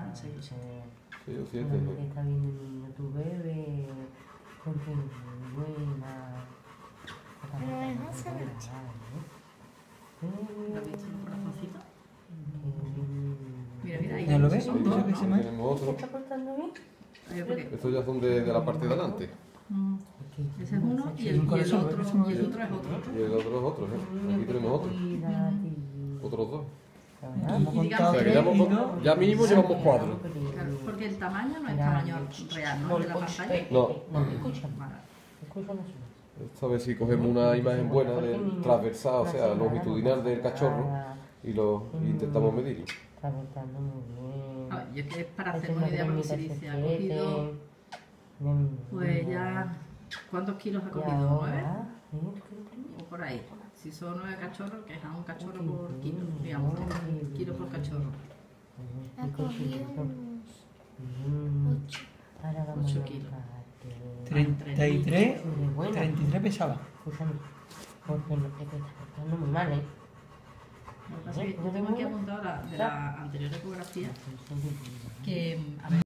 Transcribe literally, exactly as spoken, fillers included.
Eran seis o siete. seis o siete. Una que está viendo el niño, tu bebé, porque es buena. Pero es más anoche. ¿Lo has visto los corazoncitos? Mira, mira, ahí. ¿Ya lo ves? Son Ahí dos, ¿Eso que se ¿no? me- tenemos otro. ¿Está portando bien? A ver, ¿por qué? Estos ya son de, de la parte de adelante. Mm. Ese es uno y el, Un y el corazón, otro, ese me y el ve. otro es otro. Y el otro es otro, ¿eh? Aquí tenemos otro. Otros dos. Hemos Y digamos contado O sea, que tres ya, y hemos- dos. ya mínimo llevamos cuatro. Claro, porque el tamaño no es tamaño real, ¿no? De la pantalla. No. No, escucha. Vale. Escucha no Esta vez si cogemos una imagen buena del transversal, o sea, longitudinal del cachorro, y lo y intentamos medirlo. Está portando muy bien. A ver, yo es que es para Este hacerme una no idea, porque permite si dice, ha hacer cogido, siete. Mm, pues ya, ¿cuántos kilos ha y cogido? ¿Nueve? ahora, ¿sí? O por ahí. Si son nueve cachorros, que es a un cachorro por kilo, digamos, un kilo por cachorro. Ha cogido unos Mm, ocho. ahora vamos Ocho a kilos. buscarte. treinta y tres, Muy buena. treinta y tres pesaba. Escúchame, porque no te está portando muy mal, ¿eh? Lo que pasa es que yo tengo aquí apuntado la, de la anterior ecografía, que, a ver,